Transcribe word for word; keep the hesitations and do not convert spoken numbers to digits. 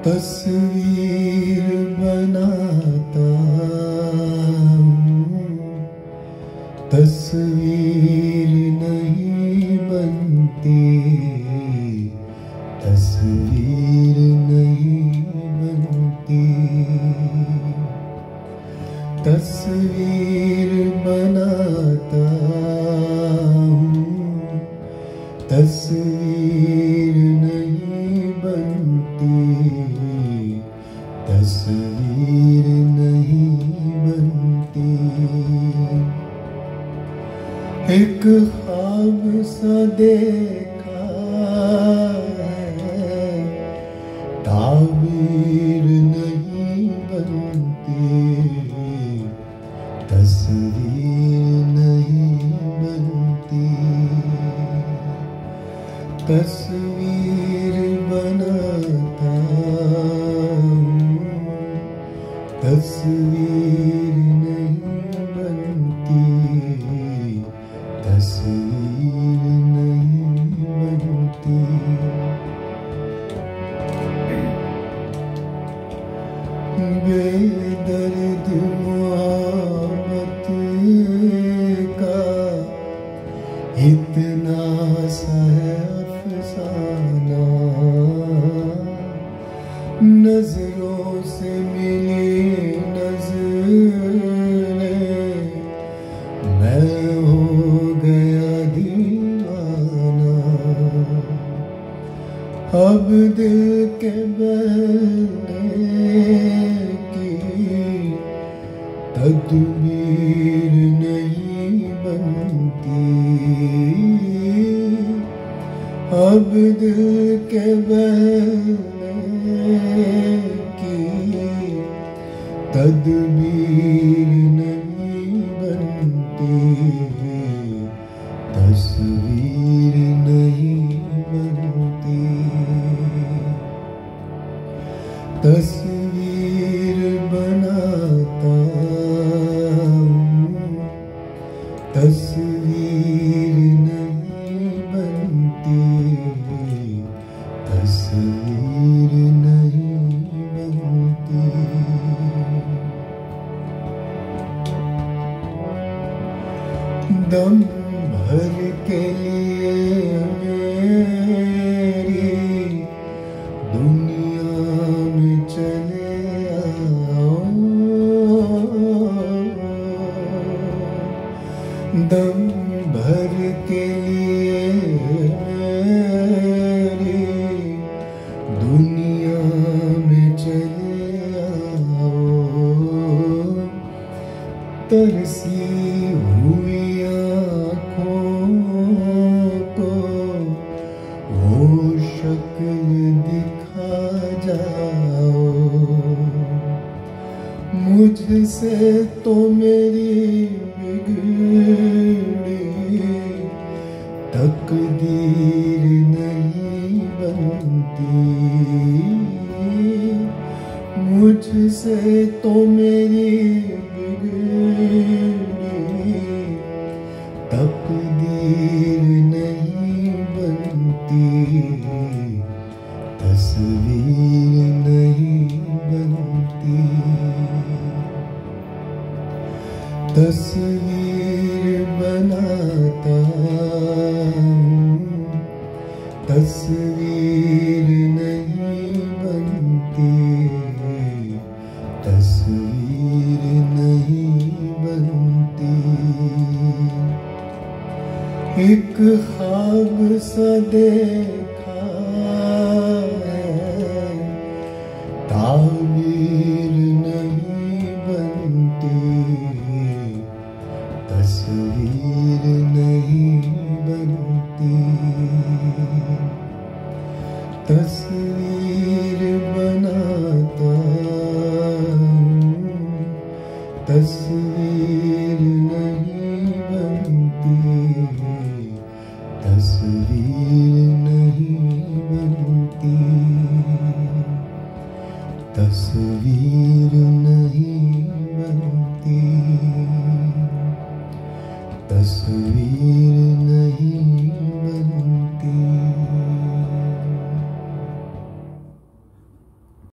तस्वीर बनाता हूँ, तस्वीर नहीं बनती, तस्वीर नहीं बनती। तस्वीर बनाता हूँ, तस्वीर नहीं बनती, तस्वीर नहीं बनती। एक ख्वाब सा देखा है, ताबीर नहीं बनती, तस्वीर नहीं बनती। तस्वीर बनाता हूँ, तस्वीर नहीं बनती, तस्वीर नहीं बनती। बेदर्द मोहब्बत का इतना सा है अफसाना, नजरों से मिली नजरें, मैं हो गया दीवाना। अब दिल के बहने की तदबीर नहीं बनती, अब दिल के बहने की तदबीर नहीं बनती, तस्वीर नहीं बनती। तस्वीर बनाता हूँ, तस्वीर नहीं बनती, तस्वीर नहीं बनती। दम भर के लिए मेरी दुनिया में चले आओ, दम भर के लिए मेरी दुनिया में चले आओ। तरसी हुई आँखों को वो शक्ल दिखा जाओ, मुझसे तो मेरी बिगड़ी तकदीर नहीं बनती, मुझसे तो मेरी बिगड़ी तकदीर नहीं बनती, तस्वीर नहीं बनती। तस्वीर बनाता हूँ, तस्वीर नहीं बनती, तस्वीर नहीं बनती। एक ख्वाब सा देखा है, ताबीर नहीं बनती, तस्वीर नहीं बनती। तस्वीर बनाता हूँ, तस्वीर नहीं बनती, तस्वीर नहीं बनती, तस्वीर नहीं बनती, तस्वीर